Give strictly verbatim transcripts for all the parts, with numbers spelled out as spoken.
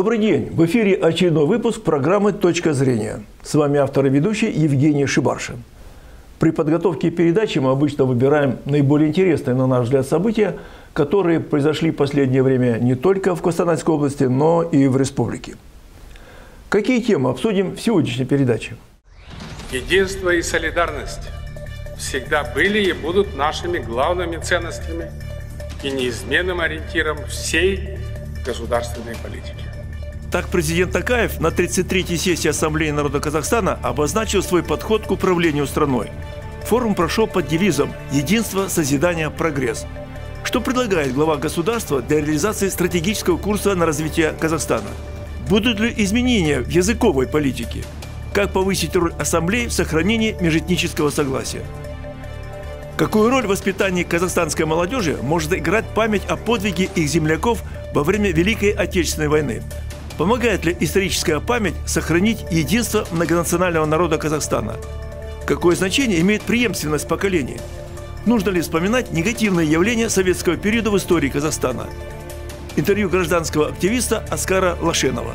Добрый день! В эфире очередной выпуск программы «Точка зрения». С вами автор и ведущий Евгений Шибаршин. При подготовке передачи мы обычно выбираем наиболее интересные, на наш взгляд, события, которые произошли в последнее время не только в Костанайской области, но и в республике. Какие темы обсудим в сегодняшней передаче? Единство и солидарность всегда были и будут нашими главными ценностями и неизменным ориентиром всей государственной политики. Так президент Токаев на тридцать третьей сессии Ассамблеи народа Казахстана обозначил свой подход к управлению страной. Форум прошел под девизом «Единство, созидание, прогресс». Что предлагает глава государства для реализации стратегического курса на развитие Казахстана? Будут ли изменения в языковой политике? Как повысить роль Ассамблеи в сохранении межэтнического согласия? Какую роль в воспитании казахстанской молодежи может играть память о подвиге их земляков во время Великой Отечественной войны? Помогает ли историческая память сохранить единство многонационального народа Казахстана? Какое значение имеет преемственность поколений? Нужно ли вспоминать негативные явления советского периода в истории Казахстана? Интервью гражданского активиста Оскара Лашенова.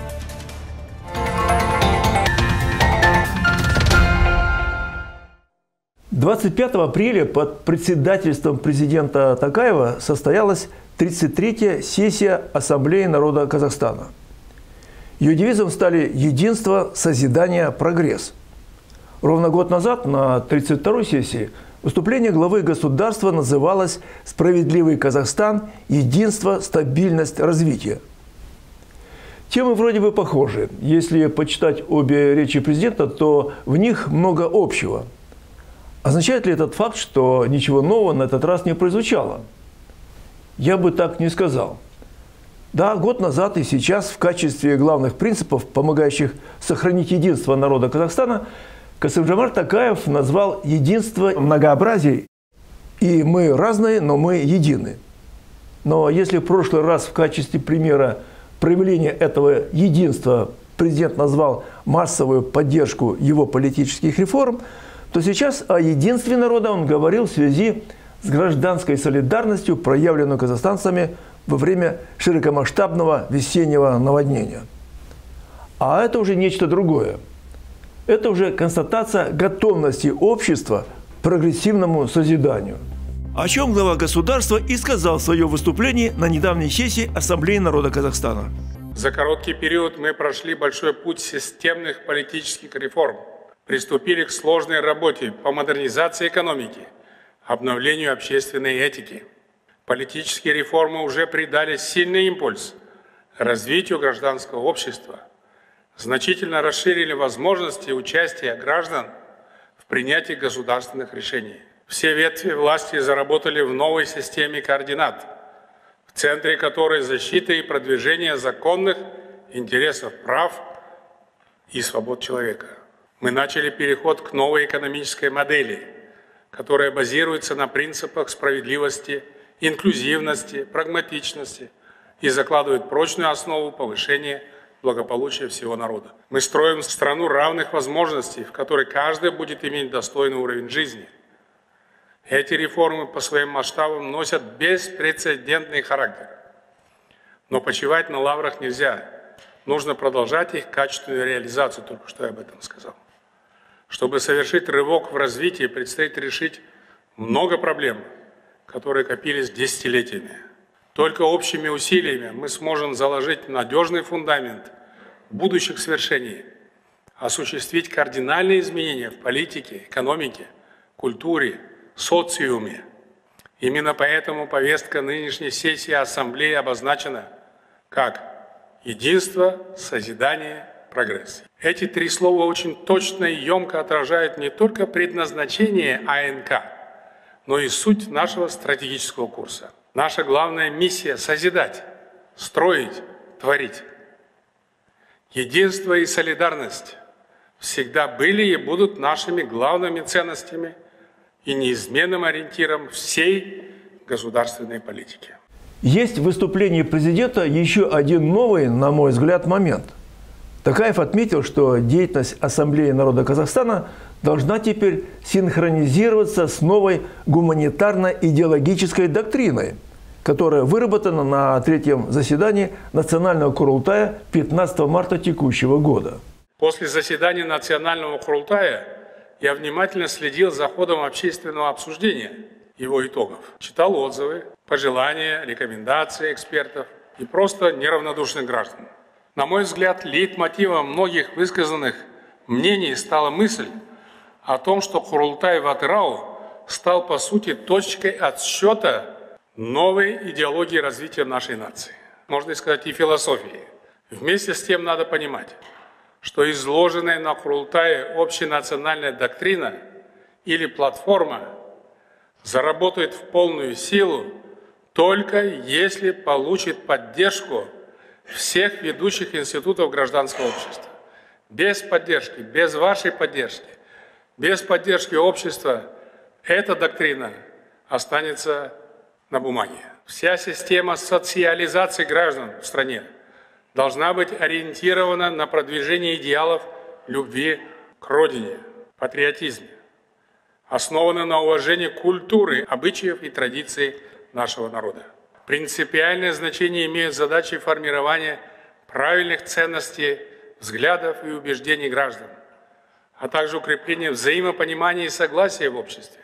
двадцать пятого апреля под председательством президента Токаева состоялась тридцать третья сессия Ассамблеи народа Казахстана. Ее девизом стали «Единство, созидание, прогресс». Ровно год назад, на тридцать второй сессии, выступление главы государства называлось «Справедливый Казахстан. Единство, стабильность, развитие». Темы вроде бы похожи. Если почитать обе речи президента, то в них много общего. Означает ли этот факт, что ничего нового на этот раз не прозвучало? Я бы так не сказал. Да, год назад и сейчас в качестве главных принципов, помогающих сохранить единство народа Казахстана, Касым-Жомарт Токаев назвал единство многообразия. И мы разные, но мы едины. Но если в прошлый раз в качестве примера проявления этого единства президент назвал массовую поддержку его политических реформ, то сейчас о единстве народа он говорил в связи с гражданской солидарностью, проявленной казахстанцами во время широкомасштабного весеннего наводнения. А это уже нечто другое. Это уже констатация готовности общества к прогрессивному созиданию. О чем глава государства и сказал в своем выступлении на недавней сессии Ассамблеи народа Казахстана. За короткий период мы прошли большой путь системных политических реформ, приступили к сложной работе по модернизации экономики, обновлению общественной этики. Политические реформы уже придали сильный импульс развитию гражданского общества, значительно расширили возможности участия граждан в принятии государственных решений. Все ветви власти заработали в новой системе координат, в центре которой защита и продвижение законных интересов прав и свобод человека. Мы начали переход к новой экономической модели, которая базируется на принципах справедливости, инклюзивности, прагматичности и закладывает прочную основу повышения благополучия всего народа. Мы строим страну равных возможностей, в которой каждый будет иметь достойный уровень жизни. Эти реформы по своим масштабам носят беспрецедентный характер. Но почивать на лаврах нельзя. Нужно продолжать их качественную реализацию, только что я об этом сказал. Чтобы совершить рывок в развитии, предстоит решить много проблем, которые копились десятилетиями. Только общими усилиями мы сможем заложить надежный фундамент будущих свершений, осуществить кардинальные изменения в политике, экономике, культуре, социуме. Именно поэтому повестка нынешней сессии Ассамблеи обозначена как «Единство, созидание, прогресс». Эти три слова очень точно и емко отражают не только предназначение АНК, но и суть нашего стратегического курса. Наша главная миссия – созидать, строить, творить. Единство и солидарность всегда были и будут нашими главными ценностями и неизменным ориентиром всей государственной политики. Есть в выступлении президента еще один новый, на мой взгляд, момент. Токаев отметил, что деятельность Ассамблеи народа Казахстана должна теперь синхронизироваться с новой гуманитарно-идеологической доктриной, которая выработана на третьем заседании Национального Курултая пятнадцатого марта текущего года. После заседания Национального Курултая я внимательно следил за ходом общественного обсуждения его итогов. Читал отзывы, пожелания, рекомендации экспертов и просто неравнодушных граждан. На мой взгляд, лейтмотивом многих высказанных мнений стала мысль о том, что Курултай в Атырау стал, по сути, точкой отсчета новой идеологии развития нашей нации. Можно сказать, и философии. Вместе с тем надо понимать, что изложенная на Курултае общенациональная доктрина или платформа заработает в полную силу только если получит поддержку всех ведущих институтов гражданского общества. Без поддержки, без вашей поддержки, без поддержки общества эта доктрина останется на бумаге. Вся система социализации граждан в стране должна быть ориентирована на продвижение идеалов любви к родине, патриотизме, основана на уважении культуры, обычаев и традиций нашего народа. Принципиальное значение имеют задачи формирования правильных ценностей, взглядов и убеждений граждан, а также укрепления взаимопонимания и согласия в обществе.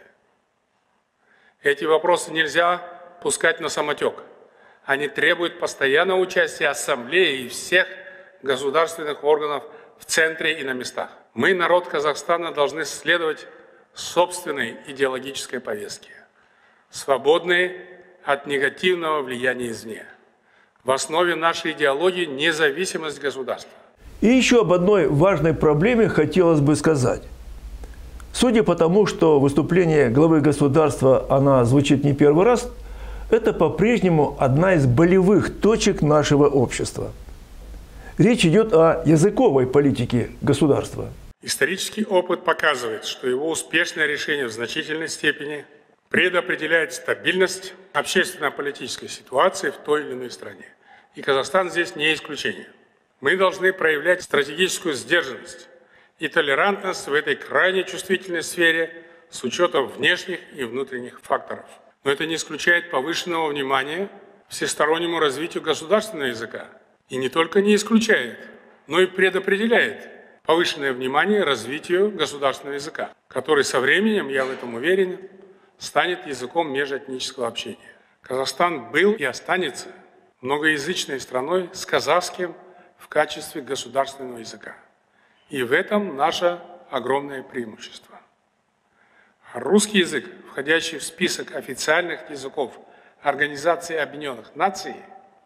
Эти вопросы нельзя пускать на самотек. Они требуют постоянного участия Ассамблеи и всех государственных органов в центре и на местах. Мы, народ Казахстана, должны следовать собственной идеологической повестке, свободной от негативного влияния извне. В основе нашей идеологии независимость государства. И еще об одной важной проблеме хотелось бы сказать. Судя по тому, что выступление главы государства, она звучит не первый раз, это по-прежнему одна из болевых точек нашего общества. Речь идет о языковой политике государства. Исторический опыт показывает, что его успешное решение в значительной степени предопределяет стабильность общественно-политической ситуации в той или иной стране. И Казахстан здесь не исключение. Мы должны проявлять стратегическую сдержанность и толерантность в этой крайне чувствительной сфере с учетом внешних и внутренних факторов. Но это не исключает повышенного внимания всестороннему развитию государственного языка. И не только не исключает, но и предопределяет повышенное внимание развитию государственного языка, который со временем, я в этом уверен, станет языком межэтнического общения. Казахстан был и останется многоязычной страной с казахским в качестве государственного языка. И в этом наше огромное преимущество. Русский язык, входящий в список официальных языков Организации Объединенных Наций,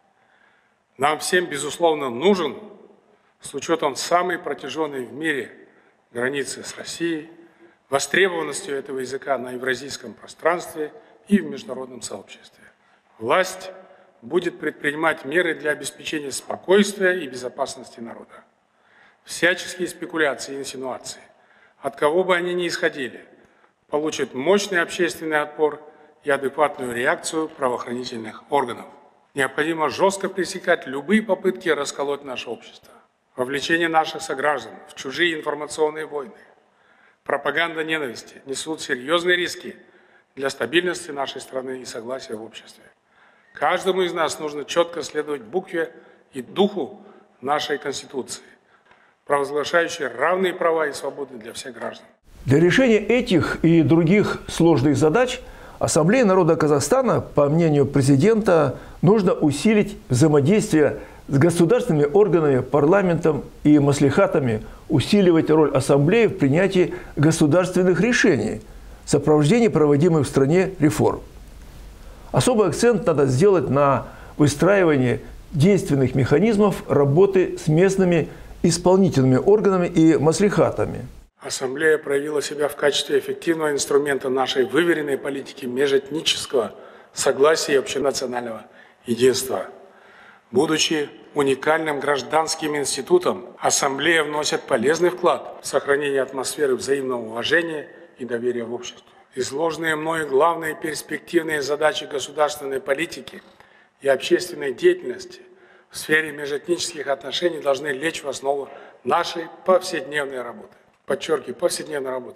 нам всем, безусловно, нужен с учетом самой протяженной в мире границы с Россией, востребованностью этого языка на евразийском пространстве и в международном сообществе. Власть будет предпринимать меры для обеспечения спокойствия и безопасности народа. Всяческие спекуляции и инсинуации, от кого бы они ни исходили, получат мощный общественный отпор и адекватную реакцию правоохранительных органов. Необходимо жестко пресекать любые попытки расколоть наше общество. Вовлечение наших сограждан в чужие информационные войны, пропаганда ненависти несут серьезные риски для стабильности нашей страны и согласия в обществе. Каждому из нас нужно четко следовать букве и духу нашей Конституции, провозглашающей равные права и свободы для всех граждан. Для решения этих и других сложных задач Ассамблее народа Казахстана, по мнению президента, нужно усилить взаимодействие с государственными органами, парламентом и маслихатами, усиливать роль Ассамблеи в принятии государственных решений, сопровождении проводимых в стране реформ. Особый акцент надо сделать на выстраивании действенных механизмов работы с местными исполнительными органами и маслихатами. Ассамблея проявила себя в качестве эффективного инструмента нашей выверенной политики межэтнического согласия и общенационального единства. Будучи уникальным гражданским институтом, Ассамблея вносит полезный вклад в сохранение атмосферы взаимного уважения и доверия в обществе. Изложенные мною главные перспективные задачи государственной политики и общественной деятельности в сфере межэтнических отношений должны лечь в основу нашей повседневной работы. Подчеркиваю, повседневной работы.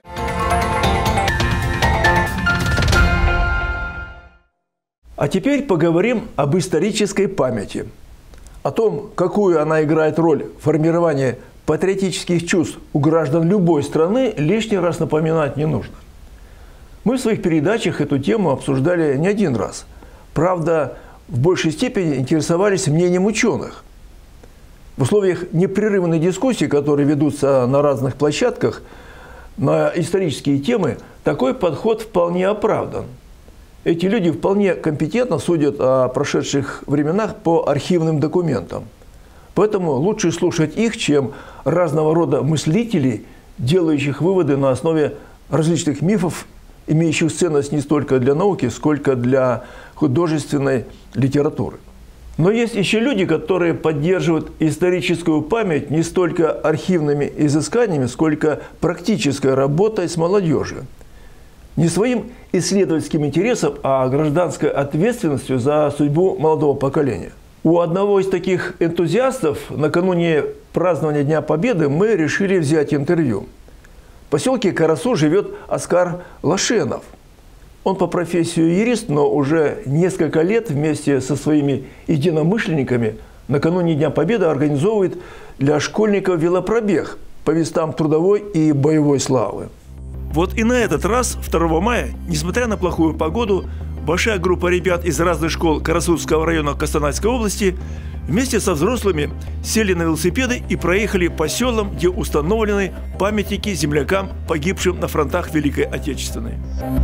А теперь поговорим об исторической памяти. О том, какую она играет роль в формировании патриотических чувств у граждан любой страны, лишний раз напоминать не нужно. Мы в своих передачах эту тему обсуждали не один раз. Правда, в большей степени интересовались мнением ученых. В условиях непрерывной дискуссии, которые ведутся на разных площадках, на исторические темы, такой подход вполне оправдан. Эти люди вполне компетентно судят о прошедших временах по архивным документам. Поэтому лучше слушать их, чем разного рода мыслителей, делающих выводы на основе различных мифов, имеющих ценность не столько для науки, сколько для художественной литературы. Но есть еще люди, которые поддерживают историческую память не столько архивными изысканиями, сколько практической работой с молодежью. Не своим исследовательским интересом, а гражданской ответственностью за судьбу молодого поколения. У одного из таких энтузиастов накануне празднования Дня Победы мы решили взять интервью. В поселке Карасу живет Оскар Лошенов. Он по профессии юрист, но уже несколько лет вместе со своими единомышленниками накануне Дня Победы организовывает для школьников велопробег по местам трудовой и боевой славы. Вот и на этот раз, второго мая, несмотря на плохую погоду, большая группа ребят из разных школ Карасузского района Костанайской области вместе со взрослыми сели на велосипеды и проехали по селам, где установлены памятники землякам, погибшим на фронтах Великой Отечественной.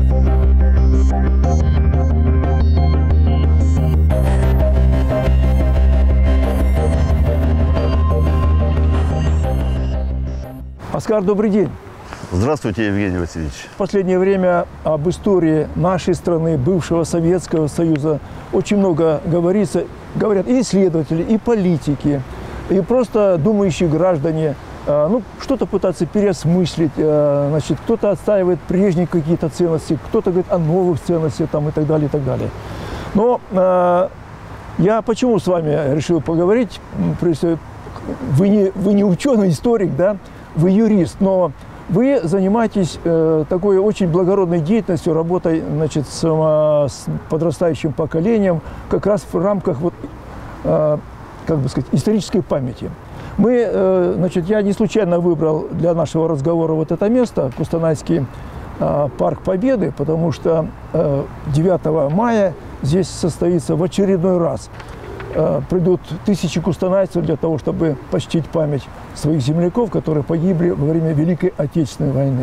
Оскар, добрый день. Здравствуйте, Евгений Васильевич. В последнее время об истории нашей страны, бывшего Советского Союза, очень много говорится. Говорят и исследователи, и политики, и просто думающие граждане. Ну, что-то пытаться переосмыслить. Значит, кто-то отстаивает прежние какие-то ценности, кто-то говорит о новых ценностях там, и так далее, и так далее. Но э, я почему с вами решил поговорить? Вы не, вы не ученый, историк, да? Вы юрист, но вы занимаетесь э, такой очень благородной деятельностью, работой, значит, с, с подрастающим поколением, как раз в рамках вот, э, как бы сказать, исторической памяти. Мы, э, значит, я не случайно выбрал для нашего разговора вот это место, Кустанайский э, парк Победы, потому что э, девятого мая здесь состоится в очередной раз. Э, придут тысячи кустанайцев для того, чтобы почтить память своих земляков, которые погибли во время Великой Отечественной войны.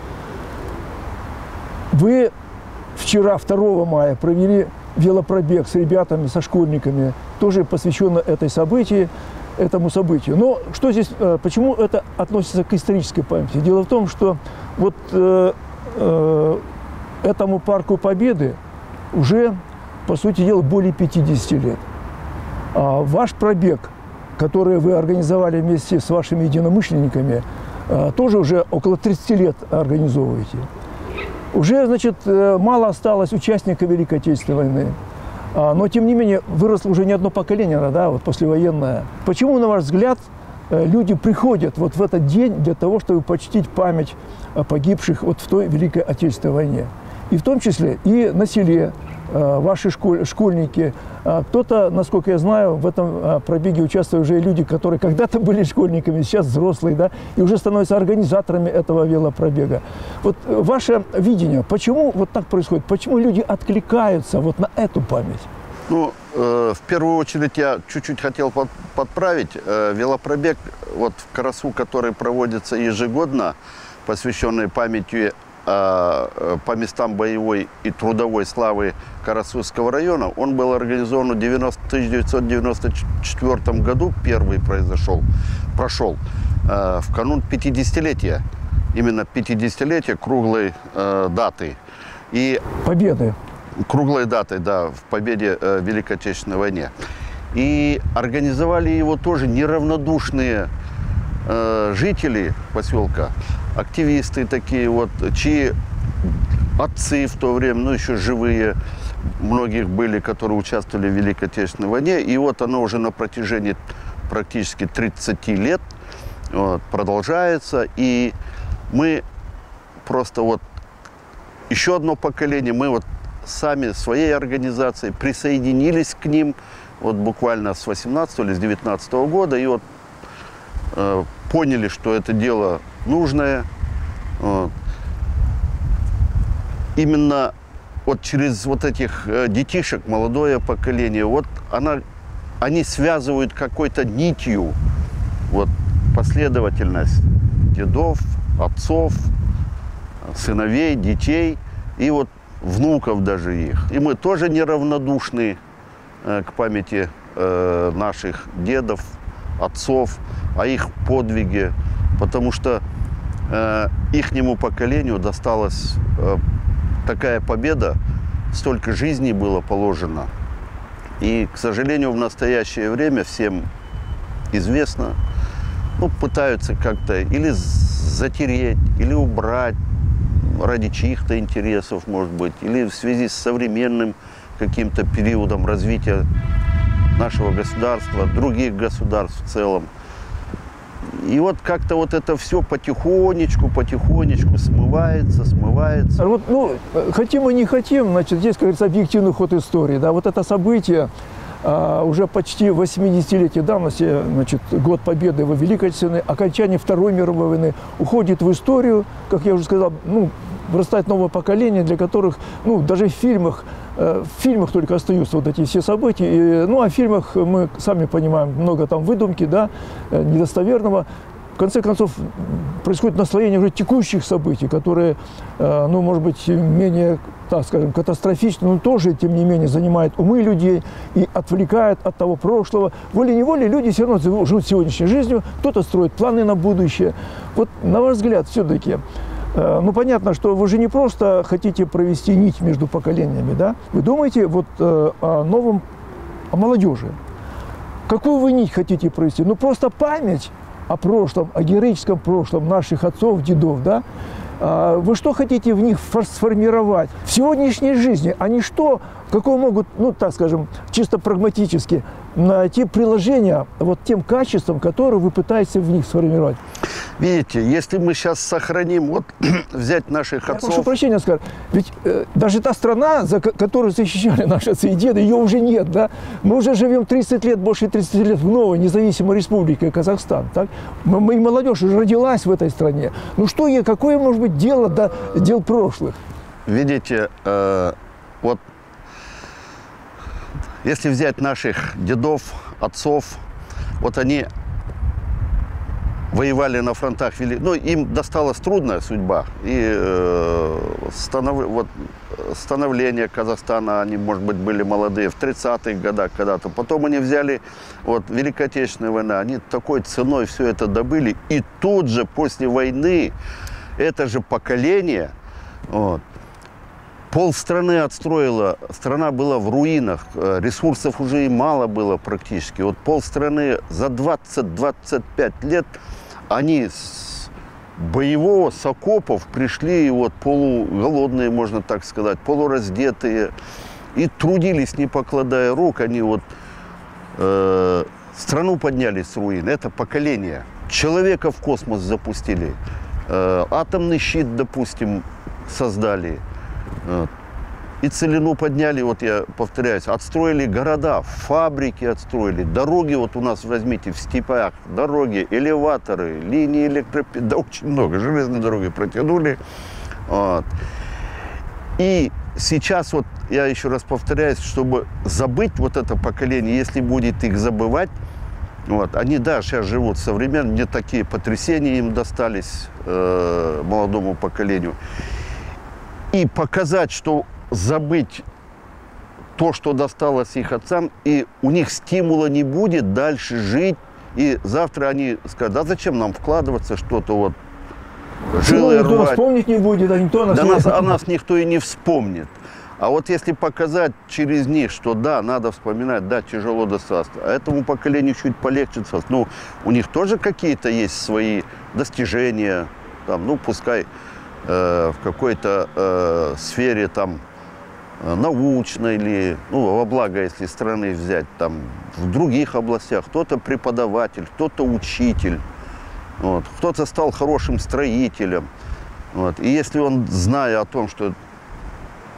Вы вчера, второго мая, провели велопробег с ребятами, со школьниками, тоже посвященно этой событии, этому событию. Но что здесь, почему это относится к исторической памяти? Дело в том, что вот э, э, этому парку Победы уже, по сути дела, более пятидесяти лет. А ваш пробег, который вы организовали вместе с вашими единомышленниками, э, тоже уже около тридцати лет организовываете. Уже, значит, мало осталось участников Великой Отечественной войны. Но, тем не менее, выросло уже не одно поколение, да, вот послевоенное. Почему, на ваш взгляд, люди приходят вот в этот день для того, чтобы почтить память погибших вот в той Великой Отечественной войне? И в том числе и на селе, ваши школь, школьники. Кто-то, насколько я знаю, в этом пробеге участвуют уже люди, которые когда-то были школьниками, сейчас взрослые, да, и уже становятся организаторами этого велопробега. Вот ваше видение, почему вот так происходит? Почему люди откликаются вот на эту память? Ну, э, в первую очередь я чуть-чуть хотел под, подправить. Э, велопробег вот в Карасу, который проводится ежегодно, посвященный памяти по местам боевой и трудовой славы Карасузского района, он был организован в тысяча девятьсот девяносто четвёртом году, первый произошел, прошел, э, в канун пятидесятилетия, именно пятидесятилетия круглой э, даты. И Победы. Круглой датой, да, в победе э, в Великой Отечественной войне. И организовали его тоже неравнодушные э, жители поселка, активисты такие вот, чьи отцы в то время, ну еще живые, многих были, которые участвовали в Великой Отечественной войне. И вот оно уже на протяжении практически тридцати лет вот, продолжается. И мы просто вот, еще одно поколение, мы вот сами своей организацией присоединились к ним вот буквально с восемнадцатого или с девятнадцатого года, и вот э, поняли, что это дело нужное. Вот. Именно вот через вот этих э, детишек, молодое поколение, вот она, они связывают какой-то нитью вот, последовательность дедов, отцов, сыновей, детей и вот внуков даже их. И мы тоже неравнодушны э, к памяти э, наших дедов, отцов, о их подвиге, потому что э, ихнему поколению досталась э, такая победа, столько жизней было положено. И, к сожалению, в настоящее время всем известно, ну, пытаются как-то или затереть, или убрать ради чьих-то интересов, может быть, или в связи с современным каким-то периодом развития нашего государства, других государств в целом. И вот как-то вот это все потихонечку, потихонечку смывается, смывается. Вот, ну, хотим мы не хотим, значит, здесь, как говорится, объективный ход истории. Да? Вот это событие, а, уже почти восьмидесятилетия давности, значит, год победы во Великой Отечественной, окончание Второй мировой войны, уходит в историю, как я уже сказал, ну, вырастает новое поколение, для которых, ну, даже в фильмах, э, в фильмах только остаются вот эти все события. И, ну, а в фильмах мы сами понимаем, много там выдумки, да, э, недостоверного. В конце концов, происходит наслоение уже текущих событий, которые, э, ну, может быть, менее, так скажем, катастрофичны, но тоже, тем не менее, занимают умы людей и отвлекают от того прошлого. Волей-неволей люди все равно живут сегодняшней жизнью, кто-то строит планы на будущее. Вот, на ваш взгляд, все-таки, ну, понятно, что вы же не просто хотите провести нить между поколениями, да? Вы думаете вот э, о новом, о молодежи. Какую вы нить хотите провести? Ну, просто память о прошлом, о героическом прошлом наших отцов, дедов, да? А вы что хотите в них сформировать? В сегодняшней жизни они что, какое могут, ну, так скажем, чисто прагматически найти приложение вот тем качествам, которые вы пытаетесь в них сформировать? Видите, если мы сейчас сохраним, вот взять наших Я отцов... прошу прощения, скажу, ведь э, даже та страна, за которую защищали наши отцы и деды, ее уже нет, да? Мы уже живем тридцать лет, больше тридцати лет в новой независимой республике Казахстан, так? Мы, мы, и молодежь уже родилась в этой стране. Ну что ей, какое может быть дело до дел прошлых? Видите, э, вот если взять наших дедов, отцов, вот они воевали на фронтах, ну, им досталась трудная судьба. И э, станов, вот, становление Казахстана, они, может быть, были молодые в тридцатых годах когда-то. Потом они взяли вот, Великую Отечественную войну, они такой ценой все это добыли. И тут же, после войны, это же поколение, вот, полстраны отстроила, страна была в руинах, ресурсов уже и мало было практически. Вот полстраны за двадцать-двадцать пять лет они с боевого, с окопов пришли вот полуголодные, можно так сказать, полураздетые. И трудились, не покладая рук. Они вот э, страну подняли с руин. Это поколение. Человека в космос запустили. Э, атомный щит, допустим, создали. И целину подняли, вот я повторяюсь, отстроили города, фабрики отстроили, дороги, вот у нас, возьмите, в степях, дороги, элеваторы, линии электропитания, да очень много, железные дороги протянули. Вот. И сейчас, вот я еще раз повторяюсь, чтобы забыть вот это поколение, если будет их забывать, вот, они, да, сейчас живут современно, не такие потрясения им достались, э, молодому поколению. И показать, что забыть то, что досталось их отцам, и у них стимула не будет дальше жить. И завтра они скажут, да зачем нам вкладываться что-то вот, жилы никто рвать. Вспомнить не будет, а никто нас да не... нас, о нас никто и не вспомнит. А вот если показать через них, что да, надо вспоминать, да, тяжело досталось, а этому поколению чуть полегче досталось. Ну, у них тоже какие-то есть свои достижения, там, ну, пускай в какой-то э, сфере там научной или, ну, во благо, если страны взять, там, в других областях, кто-то преподаватель, кто-то учитель, вот, кто-то стал хорошим строителем. Вот, и если он, зная о том, что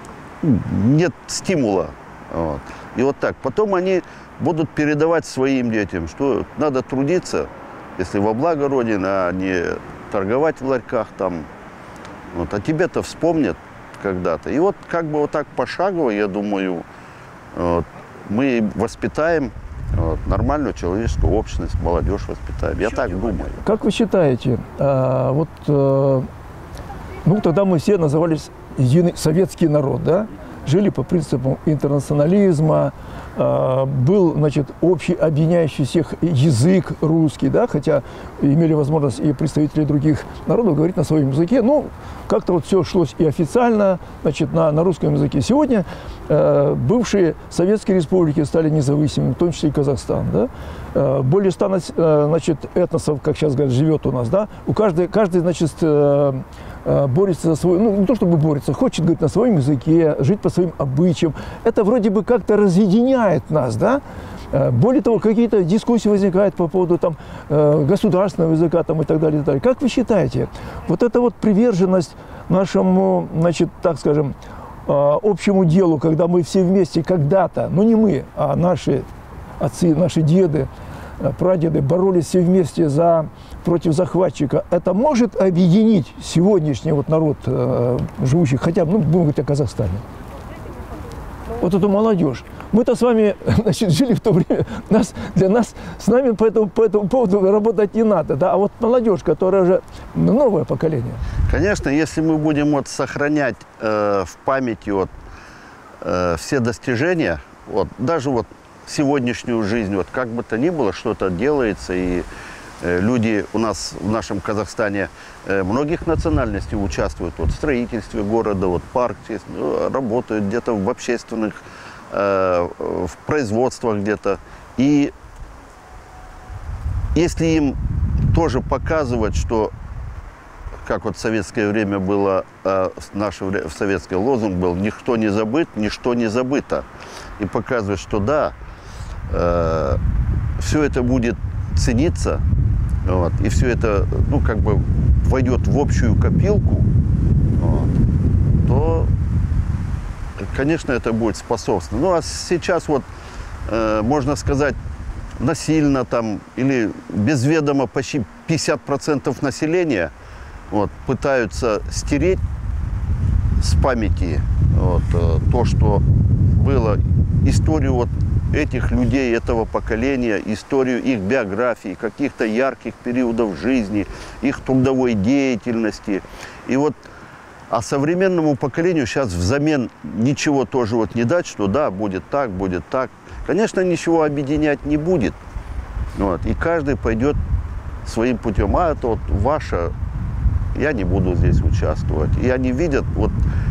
нет стимула. Вот. И вот так. Потом они будут передавать своим детям, что надо трудиться, если во благо Родины, а не торговать в ларьках там. Вот. А тебе-то вспомнят когда-то. И вот как бы вот так пошагово, я думаю, вот, мы воспитаем вот, нормальную человеческую общность, молодежь воспитаем. Я так думаю. Как вы считаете, а, вот, а, ну тогда мы все назывались единый советский народ, да? Жили по принципам интернационализма, э, был, значит, общий объединяющий всех язык русский, да, хотя имели возможность и представители других народов говорить на своем языке, но как-то вот все шлось и официально, значит, на, на русском языке. Сегодня э, бывшие советские республики стали независимыми, в том числе и Казахстан, да. Э, более ста, э, значит, этносов, как сейчас говорят, живет у нас, да. У каждой, каждый, значит, э, борется за свой, ну, не то чтобы борется, хочет говорить на своем языке, жить по своим обычаям. Это вроде бы как-то разъединяет нас, да? Более того, какие-то дискуссии возникают по поводу там, государственного языка там, и так далее, и так далее. Как вы считаете, вот эта вот приверженность нашему, значит, так скажем, общему делу, когда мы все вместе когда-то, ну не мы, а наши отцы, наши деды, прадеды боролись все вместе за, против захватчика, это может объединить сегодняшний вот народ, э, живущий хотя бы, ну, будем говорить о Казахстане? Вот эту молодежь. Мы-то с вами, значит, жили в то время, нас, для нас, с нами по этому, по этому поводу работать не надо, да? А вот молодежь, которая уже новое поколение. Конечно, если мы будем вот сохранять э, в памяти вот, э, все достижения, вот, даже вот сегодняшнюю жизнь, вот как бы то ни было, что-то делается, и э, люди у нас в нашем Казахстане э, многих национальностей участвуют вот, в строительстве города, вот парк есть, ну, работают где-то в общественных, э, в производствах где-то. И если им тоже показывать, что, как вот в советское время было, э, в наше время, в советский лозунг был «Никто не забыт, ничто не забыто», и показывать, что да, Э, все это будет цениться, вот, и все это, ну, как бы войдет в общую копилку, вот, то, конечно, это будет способствовать. Ну, а сейчас вот, э, можно сказать, насильно там или без ведома почти пятьдесят процентов населения вот, пытаются стереть с памяти вот, то, что было, историю вот этих людей, этого поколения, историю их биографии, каких-то ярких периодов жизни, их трудовой деятельности. И вот, а современному поколению сейчас взамен ничего тоже вот не дать, что да, будет так, будет так. Конечно, ничего объединять не будет. Вот, и каждый пойдет своим путем. А это вот ваше, я не буду здесь участвовать. И они видят, вот,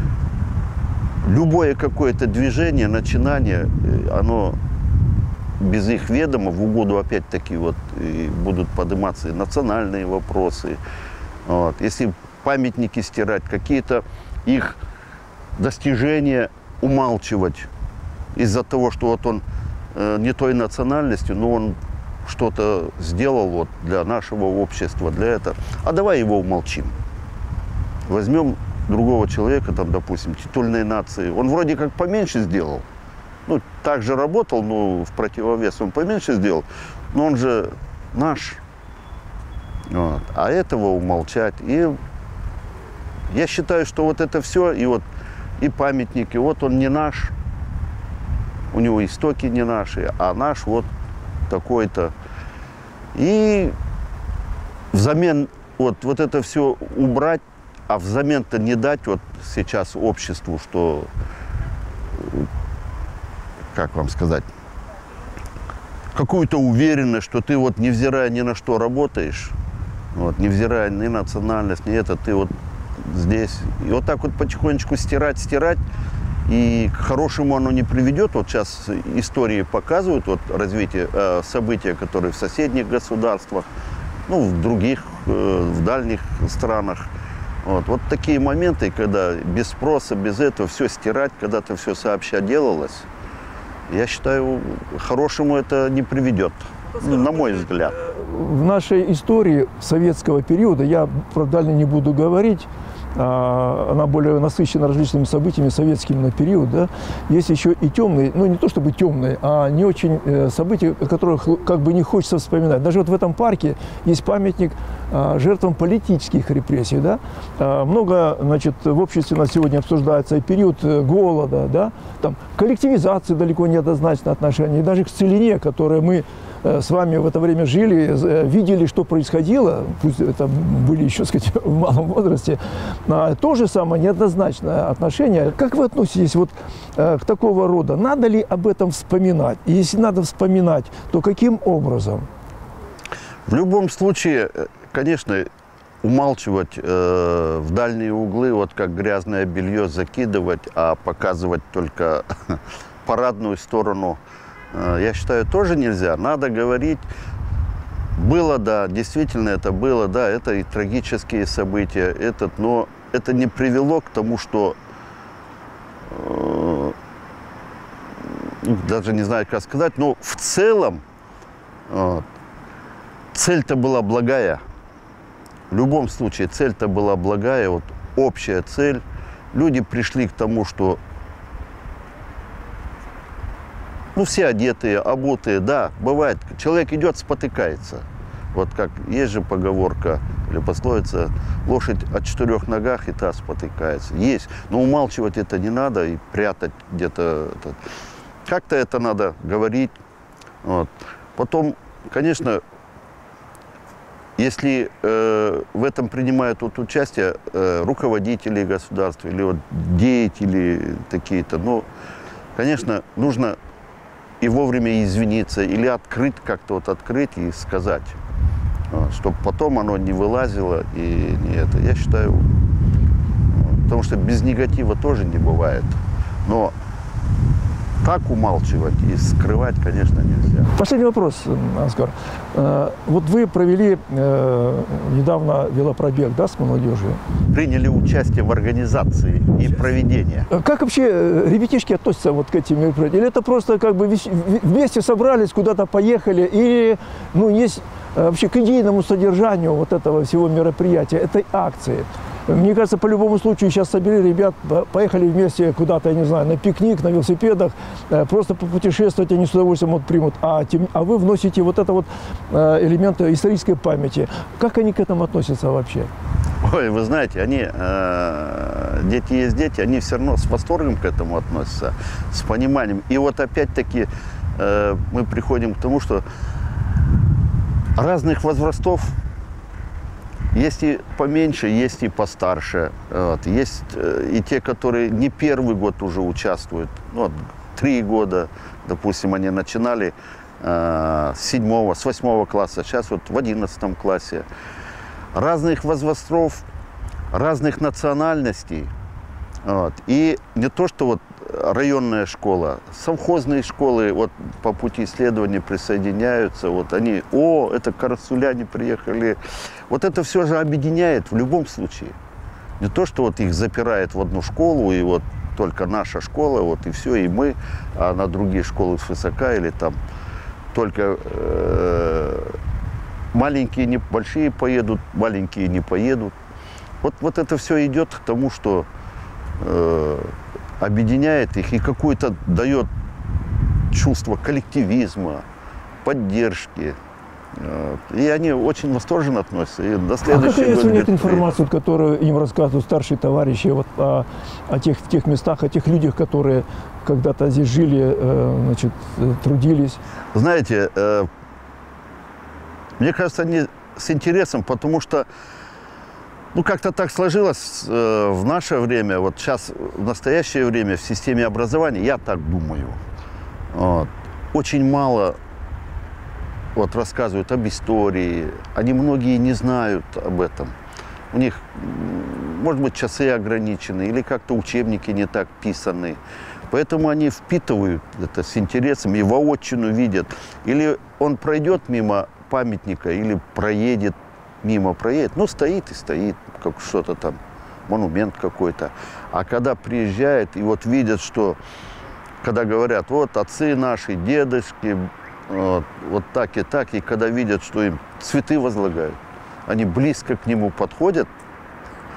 любое какое-то движение, начинание, оно без их ведома в угоду опять-таки вот и будут подниматься и национальные вопросы. Вот. Если памятники стирать, какие-то их достижения умалчивать из-за того, что вот он э, не той национальности, но он что-то сделал вот для нашего общества, для этого. А давай его умолчим. Возьмем другого человека, там, допустим, титульной нации, он вроде как поменьше сделал, ну, так же работал, но в противовес он поменьше сделал, но он же наш, вот. А этого умолчать. И я считаю, что вот это все, и вот и памятники, вот он не наш, у него истоки не наши, а наш вот такой-то. И взамен вот, вот это все убрать, а взамен-то не дать вот сейчас обществу, что, как вам сказать, какую-то уверенность, что ты вот, невзирая ни на что работаешь, вот, невзирая ни на национальность, ни это, ты вот здесь. И вот так вот потихонечку стирать, стирать, и к хорошему оно не приведет. Вот сейчас истории показывают вот, развитие, э, события, которые в соседних государствах, ну, в других, э, в дальних странах. Вот, вот такие моменты, когда без спроса, без этого все стирать, когда-то все сообща делалось, я считаю, хорошему это не приведет, ну, на мой взгляд. В нашей истории советского периода, я про дальний не буду говорить, она более насыщена различными событиями советскими на период, да, есть еще и темные, ну не то чтобы темные, а не очень события, о которых как бы не хочется вспоминать. Даже вот в этом парке есть памятник жертвам политических репрессий, да. Много, значит, в обществе на сегодня обсуждается и период голода, да, там коллективизации далеко не однозначное отношение, и даже к целине, которое мы с вами в это время жили, видели, что происходило, пусть это были еще, так сказать, в малом возрасте, то же самое неоднозначное отношение. Как вы относитесь вот к такого рода? Надо ли об этом вспоминать? И если надо вспоминать, то каким образом? В любом случае, конечно, умалчивать э, в дальние углы, вот как грязное белье закидывать, а показывать только парадную сторону, я считаю, тоже нельзя. Надо говорить, было, да, действительно это было, да, это и трагические события, этот, но это не привело к тому, что, э, даже не знаю, как сказать, но в целом э, цель-то была благая. В любом случае, цель-то была благая, вот общая цель. Люди пришли к тому, что ну, все одетые, обутые, да, бывает. Человек идет, спотыкается. Вот как есть же поговорка или пословица, лошадь о четырех ногах и та спотыкается. Есть, но умалчивать это не надо и прятать где-то. Как-то это надо говорить. Вот. Потом, конечно, если э, в этом принимают вот участие э, руководители государства или вот деятели такие-то, ну, конечно, нужно и вовремя извиниться, или открыть, как-то вот открыть и сказать, чтобы потом оно не вылазило и не это. Я считаю, потому что без негатива тоже не бывает. Но так умалчивать и скрывать, конечно, нельзя. Последний вопрос, Оскар. Вот вы провели недавно велопробег, да, с молодежью? Приняли участие в организации и проведении. Как вообще ребятишки относятся вот к этим мероприятиям? Или это просто как бы вместе собрались, куда-то поехали, или ну, есть вообще к идейному содержанию вот этого всего мероприятия, этой акции? Мне кажется, по любому случаю сейчас собери ребят, поехали вместе куда-то, я не знаю, на пикник, на велосипедах, просто попутешествовать они с удовольствием вот примут. А, тем, а вы вносите вот это вот элементы исторической памяти. Как они к этому относятся вообще? Ой, вы знаете, они, э, дети есть дети, они все равно с восторгом к этому относятся, с пониманием. И вот опять-таки э, мы приходим к тому, что разных возрастов, есть и поменьше, есть и постарше. Вот. Есть э, и те, которые не первый год уже участвуют. Вот, три года, допустим, они начинали э, с седьмого, с восьмого класса, сейчас вот в одиннадцатом классе. Разных возрастов, разных национальностей. Вот. И не то, что вот районная школа, совхозные школы вот по пути исследования присоединяются. Вот они, о, это карасуляне приехали. Вот это все же объединяет в любом случае. Не то, что вот их запирает в одну школу, и вот только наша школа, вот и все, и мы, а на другие школы свысока или там только э, маленькие, не, большие поедут, маленькие не поедут. Вот, вот это все идет к тому, что э, объединяет их и какое-то дает чувство коллективизма, поддержки. И они очень восторженно относятся. И до следующего а как если нет года... информацию, которую им рассказывают старшие товарищи вот, о, о тех, в тех местах, о тех людях, которые когда-то здесь жили, значит, трудились? Знаете, мне кажется, они с интересом, потому что ну, как-то так сложилось э, в наше время, вот сейчас, в настоящее время, в системе образования, я так думаю, вот, очень мало вот, рассказывают об истории, они многие не знают об этом. У них, может быть, часы ограничены, или как-то учебники не так писаны. Поэтому они впитывают это с интересом и воочию видят. Или он пройдет мимо памятника, или проедет, мимо проедет, ну, стоит и стоит, как что-то там, монумент какой-то. А когда приезжает и вот видят, что, когда говорят, вот отцы наши, дедушки, вот, вот так и так, и когда видят, что им цветы возлагают, они близко к нему подходят,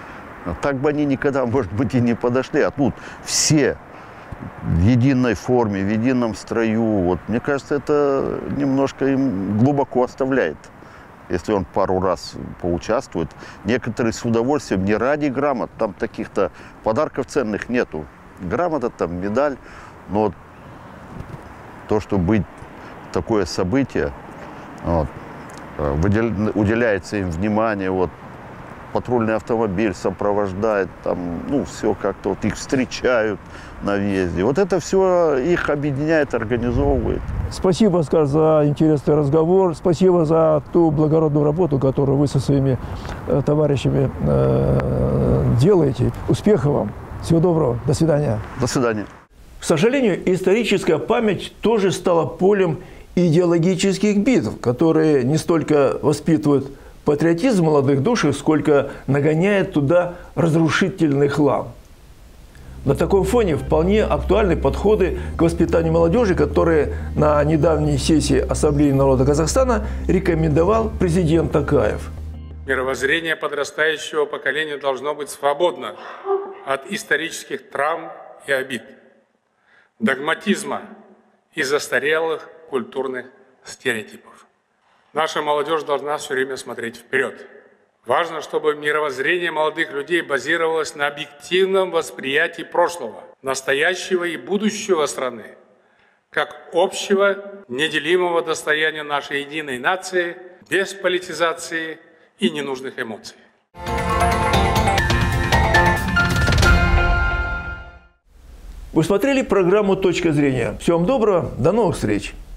Так бы они никогда, может быть, и не подошли. А тут все в единой форме, в едином строю. Вот, мне кажется, это немножко им глубоко оставляет, если он пару раз поучаствует. Некоторые с удовольствием, не ради грамот, там таких-то подарков ценных нету. Грамота, там медаль, но то, что быть такое событие, вот, уделяется им внимание, вот, патрульный автомобиль сопровождает, там, ну, все как-то, вот, их встречают на въезде. Вот это все их объединяет, организовывает. Спасибо, Оскар, за интересный разговор. Спасибо за ту благородную работу, которую вы со своими э, товарищами э, делаете. Успехов вам. Всего доброго. До свидания. До свидания. К сожалению, историческая память тоже стала полем идеологических битв, которые не столько воспитывают патриотизм молодых душ, сколько нагоняет туда разрушительный хлам. На таком фоне вполне актуальны подходы к воспитанию молодежи, которые на недавней сессии Ассамблеи народа Казахстана рекомендовал президент Токаев. Мировоззрение подрастающего поколения должно быть свободно от исторических травм и обид, догматизма и застарелых культурных стереотипов. Наша молодежь должна все время смотреть вперед. Важно, чтобы мировоззрение молодых людей базировалось на объективном восприятии прошлого, настоящего и будущего страны, как общего, неделимого достояния нашей единой нации, без политизации и ненужных эмоций. Вы смотрели программу «Точка зрения». Всего вам доброго, до новых встреч!